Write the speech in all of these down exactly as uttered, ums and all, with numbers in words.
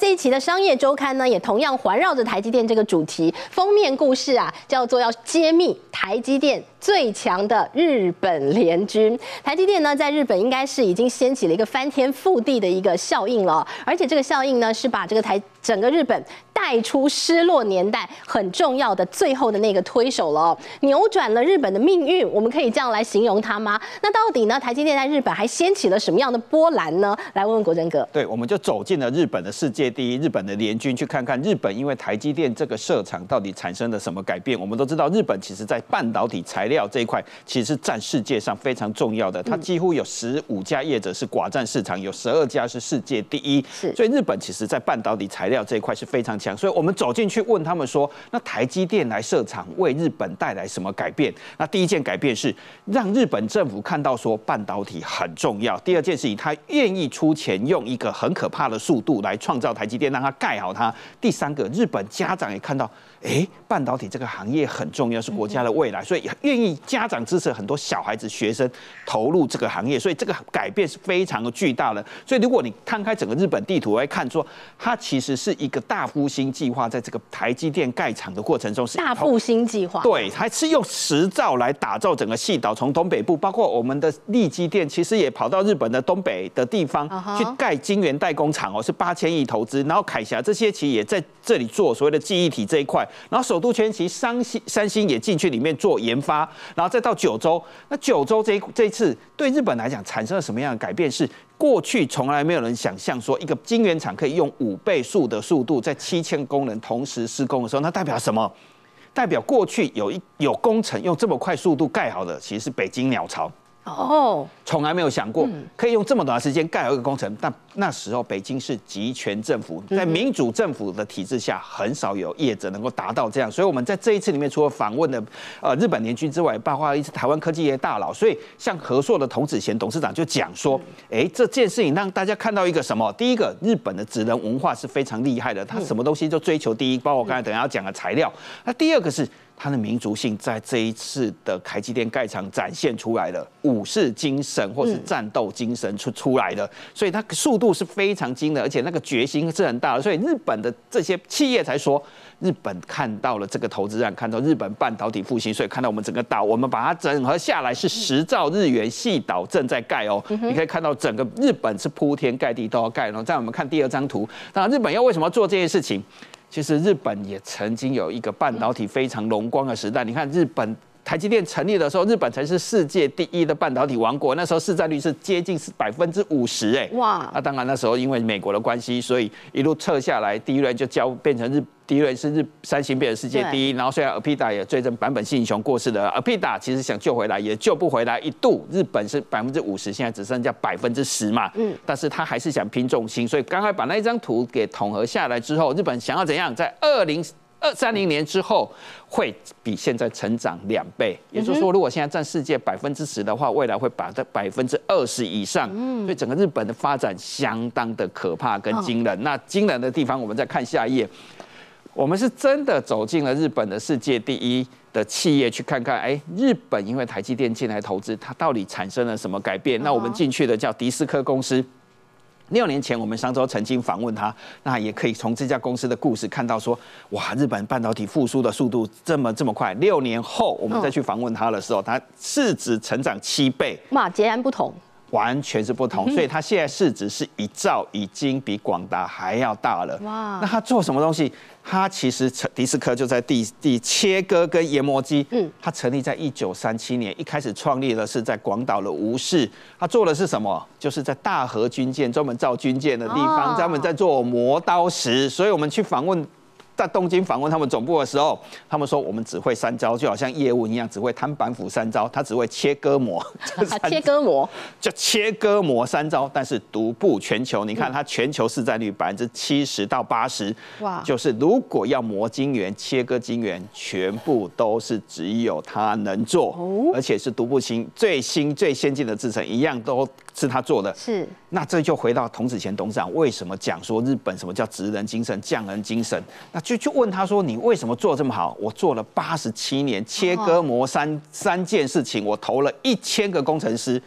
这一期的商业周刊呢，也同样环绕着台积电这个主题，封面故事啊，叫做要揭秘台积电最强的日本联军。台积电呢，在日本应该是已经掀起了一个翻天覆地的一个效应了，而且这个效应呢，是把这个台整个日本带出失落年代很重要的最后的那个推手了，扭转了日本的命运。我们可以这样来形容它吗？那到底呢，台积电在日本还掀起了什么样的波澜呢？来问问国珍哥。 对，我们就走进了日本的世界第一，日本的联军，去看看日本因为台积电这个设厂到底产生了什么改变。我们都知道，日本其实在半导体材料这一块，其实是占世界上非常重要的。它几乎有十五家业者是寡占市场，有十二家是世界第一。是，所以日本其实在半导体材料这一块是非常强。所以我们走进去问他们说，那台积电来设厂为日本带来什么改变？那第一件改变是让日本政府看到说半导体很重要。第二件事情，他愿意出钱用一个很可怕的速度来创造台积电，让它盖好它。第三个，日本家长也看到，哎，半导体这个行业很重要，是国家的未来，所以愿意家长支持很多小孩子、学生投入这个行业，所以这个改变是非常的巨大的。所以如果你摊开整个日本地图来看，说它其实是一个大复兴计划，在这个台积电盖厂的过程中是大复兴计划， 对，还是用十兆来打造整个细岛，从东北部，包括我们的力积电，其实也跑到日本的东北的地方去盖晶圆代工厂哦，是八千亿投资，然后凯霞这些企业也在这里做所谓的记忆体这一块，然后首都圈其实三星三星也进去里面做研发，然后再到九州，那九州这一这一次对日本来讲产生了什么样的改变？是过去从来没有人想象说一个晶圆厂可以用五倍速的速度，在七千工人同时施工的时候，那代表什么？代表过去有一有工程用这么快速度盖好的，其实是北京鸟巢。哦，从来没有想过可以用这么短的时间盖好一个工程。但那时候北京是集权政府，在民主政府的体制下，很少有业者能够达到这样。所以我们在这一次里面，除了访问的呃日本联军之外，包括一些台湾科技业大佬。所以像和硕的童子贤董事长就讲说，哎，这件事情让大家看到一个什么？第一个，日本的职人文化是非常厉害的，他什么东西都追求第一，包括我刚才等一下要讲的材料。那第二个是，它的民族性在这一次的台积电盖厂展现出来了，武士精神或是战斗精神出出来的，所以它速度是非常精的，而且那个决心是很大的，所以日本的这些企业才说，日本看到了这个投资案，看到日本半导体复兴，所以看到我们整个岛，我们把它整合下来是十兆日元细岛正在盖哦，你可以看到整个日本是铺天盖地都要盖。然后再我们看第二张图，那日本要为什么做这件事情？其实日本也曾经有一个半导体非常荣光的时代。你看日本台积电成立的时候，日本才是世界第一的半导体王国，那时候市占率是接近是百分之五十，哎，哇！那当然那时候因为美国的关系，所以一路撤下来，第一轮就交变成日。第一轮是日三星变成世界第一，然后虽然 A P D A 也追着坂本信雄过世的 A P D A 其实想救回来也救不回来，一度日本是百分之五十，现在只剩下百分之十嘛，嗯，但是他还是想拼重心，所以刚才把那一张图给统合下来之后，日本想要怎样，在二零二三零年之后会比现在成长两倍，也就是说，如果现在占世界百分之十的话，未来会把在百分之二十以上，嗯，所以整个日本的发展相当的可怕跟惊人。那惊人的地方，我们再看下一页。我们是真的走进了日本的世界第一的企业，去看看，哎，日本因为台积电进来投资，它到底产生了什么改变？那我们进去的叫迪斯科公司。六年前，我们上周曾经访问他，那也可以从这家公司的故事看到说，哇，日本半导体复苏的速度这么这么快。六年后，我们再去访问他的时候，它市值成长七倍， 哇，截然不同。 完全是不同，所以它现在市值是一兆，已经比广达还要大了。哇！那它做什么东西？它其实迪斯科就在地地切割跟研磨机，嗯，它成立在一九三七年，一开始创立的是在广岛的吴市。它做的是什么？就是在大和军舰专门造军舰的地方，专门在做磨刀石。所以我们去访问。在东京访问他们总部的时候，他们说我们只会三招，就好像业务一样，只会摊板斧三招，他只会切割磨， 切割磨就切割磨三招，但是独步全球。你看它全球市占率百分之七十到八十，哇！就是如果要磨晶圆、切割晶圆，全部都是只有他能做，哦、而且是独步新最新最先进的制程，一样都是他做的。是，那这就回到童子贤董事长为什么讲说日本什么叫职人精神、匠人精神？那就去问他说：“你为什么做这么好？”我做了八十七年，切割磨三三件事情，我投了一千个工程师。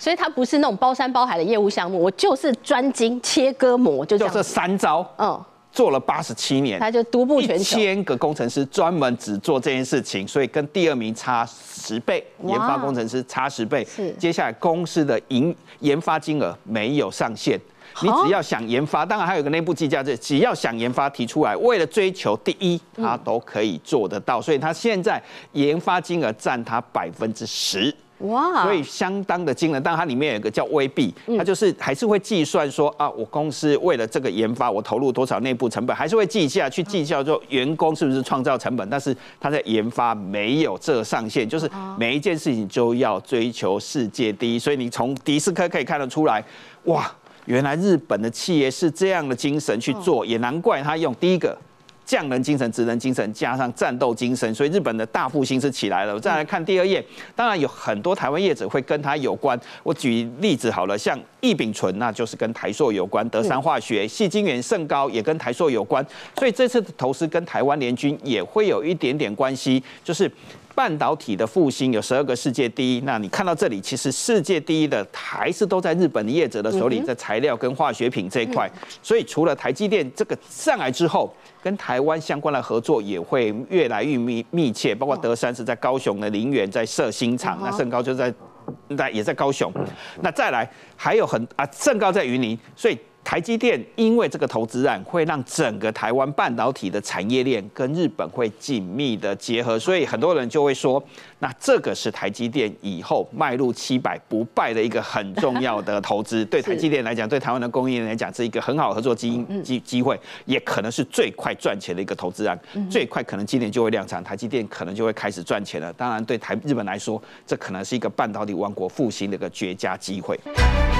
所以它不是那种包山包海的业务项目，我就是专精切割膜，就这样。 就这三招，嗯。做了八十七年， 他就独步全球，一千个工程师专门只做这件事情，所以跟第二名差十倍，研发工程师差十倍。是，接下来公司的营研发金额没有上限，你只要想研发，当然还有一个内部计价，这只要想研发提出来，为了追求第一，他都可以做得到。所以他现在研发金额占他百分之十。哇，所以相当的惊人，但它里面有一个叫微币，它就是还是会计算说啊，我公司为了这个研发，我投入多少内部成本，还是会计价去计较说员工是不是创造成本，但是他在研发没有这上限，就是每一件事情就要追求世界第一，所以你从迪斯科可以看得出来，哇，原来日本的企业是这样的精神去做，也难怪他用第一个。匠人精神、职人精神，加上战斗精神，所以日本的大复兴是起来了。我再来看第二页，当然有很多台湾业者会跟它有关。我举例子好了，像益丙醇，那就是跟台塑有关；德山化学、矽晶圆、盛高也跟台塑有关。所以这次的投资跟台湾联军也会有一点点关系，就是半导体的复兴有十二个世界第一。那你看到这里，其实世界第一的还是都在日本的业者的手里，在材料跟化学品这一块。所以除了台积电这个上来之后，跟台湾相关的合作也会越来越密密切，包括德山是在高雄的林园在设新厂，那盛高就在在也在高雄，那再来还有很啊盛高在云林，所以台积电因为这个投资案会让整个台湾半导体的产业链跟日本会紧密的结合，所以很多人就会说，那这个是台积电以后迈入七百不败的一个很重要的投资。对台积电来讲，对台湾的供应链来讲，是一个很好的合作机机机会，也可能是最快赚钱的一个投资案。最快可能今年就会量产，台积电可能就会开始赚钱了。当然，对台日本来说，这可能是一个半导体王国复兴的一个绝佳机会。